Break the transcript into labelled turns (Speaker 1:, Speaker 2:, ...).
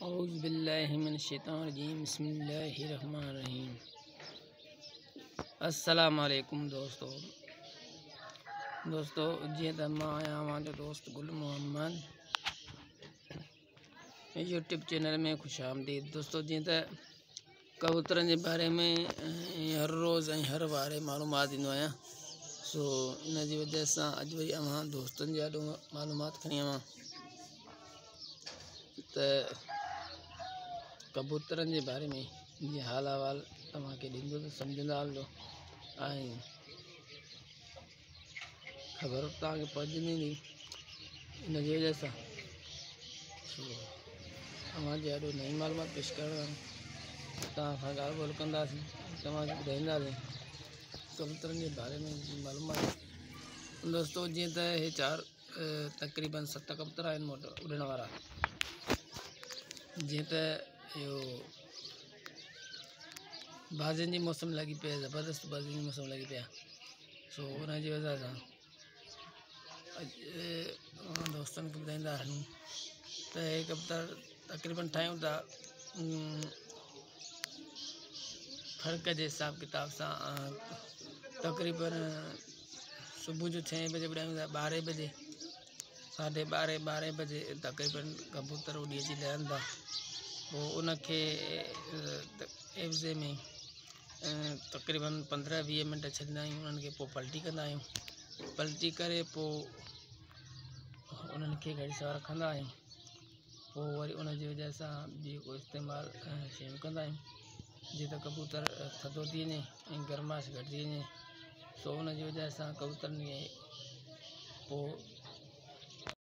Speaker 1: اعوذ باللہ من الشیطان الرجیم بسم اللہ الرحمن الرحیم۔ السلام علیکم دوستو جی تو میں آیا ہوں جو دوست گل محمد یوٹیوب چینل میں خوش آمدید دوستو۔ جی تو کبوترن کے بارے میں ہر روز ہر بارے معلومات دینو آیا سو ان کی وجہ سے اج وی اوہاں دوستن جاڈو معلومات کھنی آواں تو کبوترن کے بارے میں یہ حال احوال تمام کے ڈیندو تو سمجھندا ہلو خبر تاں کے پہنچنی نہیں ان کی وجہ سے اوہاں جاڈو نئی معلومات پیش کرنا تاں سا گال بول کندا سی تمام کے ॿुधाईंदा کبوترن کے بارے میں معلومات دوستو۔ جی تو یہ تقریباً 7 کبوتر آئے اڈن والا جی تو بازن کی موسم لگی پی زبردست بازن کی موسم لگی پیا سو ان کی وجہ سے دوستن کو ॿुधाईंदा हलूं تو یہ کبوتر تقریباً ٹھاयूं था فرق کے حساب کتاب سے تقریباً صبح جو 6 بجے ॿुधायूं था 12 بجے 12:30 بجے تقریباً کبوتر اڈی اچی لہن था وہ ان کے ایوزے میں تقریباً 15-20 منٹ چھॾींदा आहियूं उन्हनि खे पोइ पलटी कंदा आहियूं पलटी करे पोइ उन्हनि खे घड़ी सां रखंदा आहियूं पोइ वरी उन जी वजह सां ॿी को इस्तेमालु शयूं कंदा आहियूं जीअं त कबूतर थधो थी वञे ऐं गरमाश घटिजी वञे सो उन जी वजह सां कबूतरनि खे पोइ